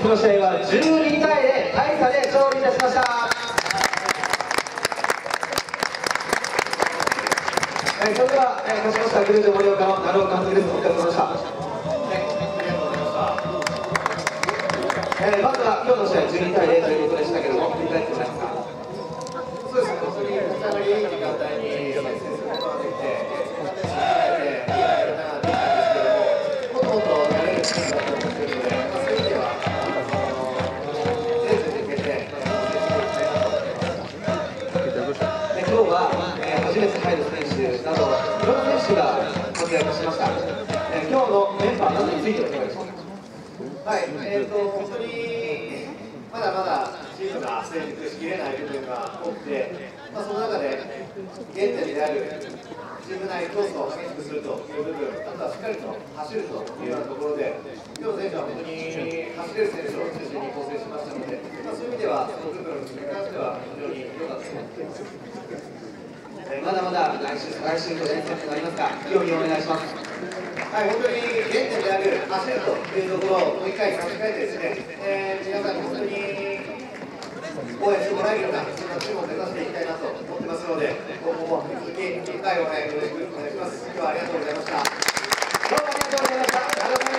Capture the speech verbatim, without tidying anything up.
の試合はじゅうにたいゼロ大差で勝利いたしました。えー、それでは、えー、勝ちましたグループ盛岡の鳴尾監督です。お疲れ様でした。はい、ありがとうございました。えー、まずは今日の試合じゅうにたいゼロということでしたけども、振り返ってもらえますか。そうですね、本当にお互いいい時間帯に先制することができて、えー、いいやり方ができたんですけども、もっともっとやれるチームだと思っているので、まあ、そういう意味では、全部に向けて、今日は、えー、初めて入る選手など、いろんな選手が活躍しました。えー、今日のメンバーなどについてはいかがでしょうか。はい、えーと、本当にまだまだチームが成熟しきれない部分が多くて、まあ、その中で原点であるチーム内コースを激しくするという部分、あとはしっかりと走るというようなところで、今日の選手は本当に走れる選手を中心に構成しましたので、まあ、そういう意味では、その部分に関しては非常に良かったと思っています。えー、まだまだ来週、来週と連戦となりますが、意気込みをお願いします。はい、本当に原点である走るというところをもう一回差し替えてですね、えー、皆さんに本当に応援してもらえるような、そんなチームを目指していきたいなと思ってますので、今後も引き続き深い応援よろしくお願いします。今日はありがとうございました。どうもありがとうございました。